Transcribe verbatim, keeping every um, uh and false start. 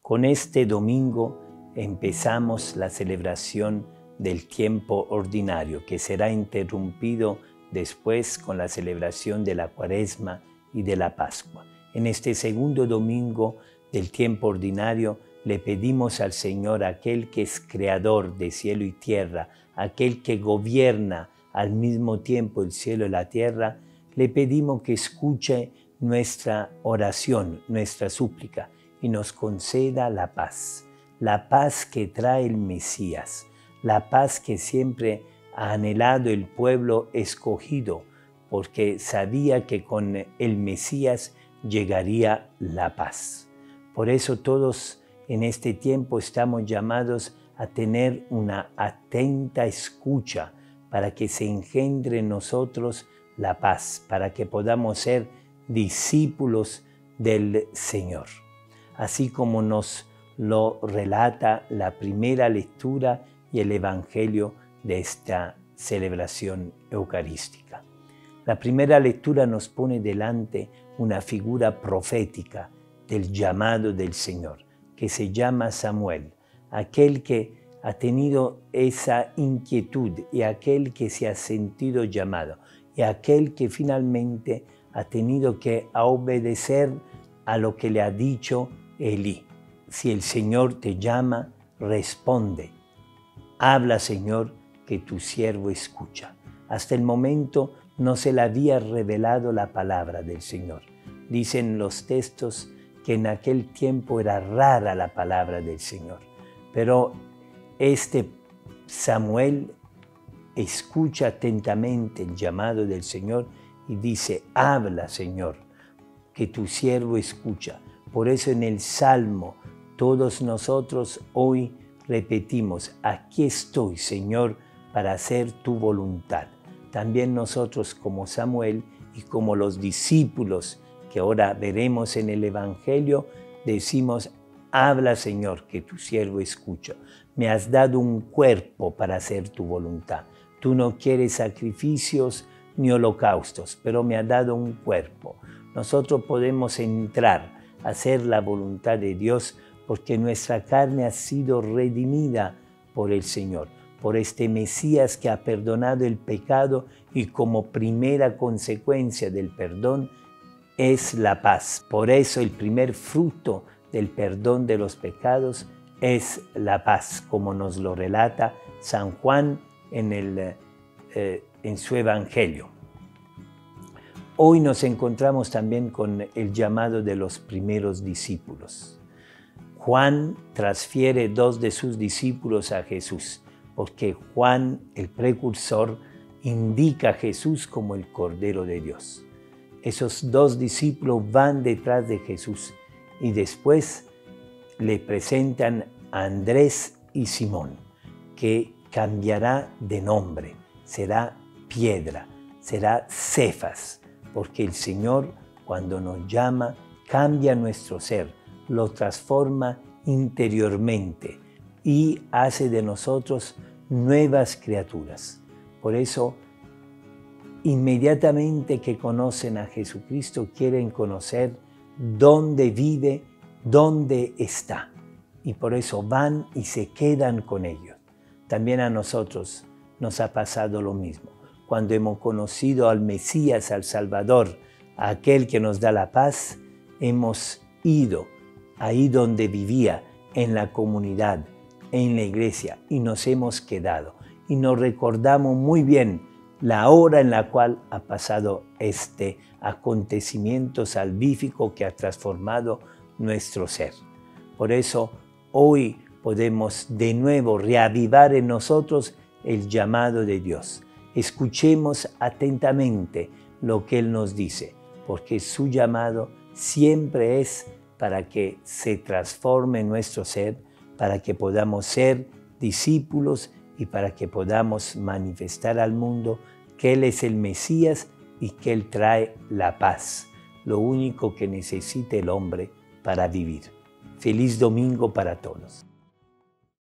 Con este domingo empezamos la celebración del tiempo ordinario, que será interrumpido después con la celebración de la Cuaresma y de la Pascua. En este segundo domingo del tiempo ordinario le pedimos al Señor, aquel que es creador de cielo y tierra, aquel que gobierna al mismo tiempo el cielo y la tierra, le pedimos que escuche nuestra oración, nuestra súplica, y nos conceda la paz, la paz que trae el Mesías, la paz que siempre ha anhelado el pueblo escogido, porque sabía que con el Mesías llegaría la paz. Por eso todos en este tiempo estamos llamados a tener una atenta escucha para que se engendre en nosotros la paz, para que podamos ser discípulos del Señor. Así como nos lo relata la primera lectura y el Evangelio de esta celebración eucarística. La primera lectura nos pone delante una figura profética del llamado del Señor, que se llama Samuel, aquel que ha tenido esa inquietud y aquel que se ha sentido llamado y aquel que finalmente ha tenido que obedecer a lo que le ha dicho Elí. Si el Señor te llama, responde. Habla, Señor, que tu siervo escucha. Hasta el momento no se le había revelado la palabra del Señor. Dicen los textos que en aquel tiempo era rara la palabra del Señor. Pero este Samuel escucha atentamente el llamado del Señor y dice, habla, Señor, que tu siervo escucha. Por eso en el Salmo todos nosotros hoy repetimos, aquí estoy, Señor, para hacer tu voluntad. También nosotros como Samuel y como los discípulos que ahora veremos en el Evangelio, decimos, habla, Señor, que tu siervo escucha. Me has dado un cuerpo para hacer tu voluntad. Tú no quieres sacrificios ni holocaustos, pero me has dado un cuerpo. Nosotros podemos entrar a hacer la voluntad de Dios porque nuestra carne ha sido redimida por el Señor, por este Mesías que ha perdonado el pecado y como primera consecuencia del perdón es la paz. Por eso el primer fruto del perdón de los pecados es la paz, como nos lo relata San Juan en, el, eh, en su Evangelio. Hoy nos encontramos también con el llamado de los primeros discípulos. Juan transfiere dos de sus discípulos a Jesús, porque Juan, el precursor, indica a Jesús como el Cordero de Dios. Esos dos discípulos van detrás de Jesús y después le presentan a Andrés y Simón, que cambiará de nombre, será Piedra, será Cefas, porque el Señor, cuando nos llama, cambia nuestro ser, lo transforma interiormente y hace de nosotros nuevas criaturas. Por eso, inmediatamente que conocen a Jesucristo, quieren conocer dónde vive, dónde está. Y por eso van y se quedan con ellos. También a nosotros nos ha pasado lo mismo. Cuando hemos conocido al Mesías, al Salvador, a aquel que nos da la paz, hemos ido ahí donde vivía, en la comunidad, en la iglesia, y nos hemos quedado. Y nos recordamos muy bien la hora en la cual ha pasado este acontecimiento salvífico que ha transformado nuestro ser. Por eso hoy podemos de nuevo reavivar en nosotros el llamado de Dios. Escuchemos atentamente lo que Él nos dice, porque su llamado siempre es para que se transforme nuestro ser, para que podamos ser discípulos y para que podamos manifestar al mundo que Él es el Mesías y que Él trae la paz, lo único que necesita el hombre para vivir. Feliz domingo para todos.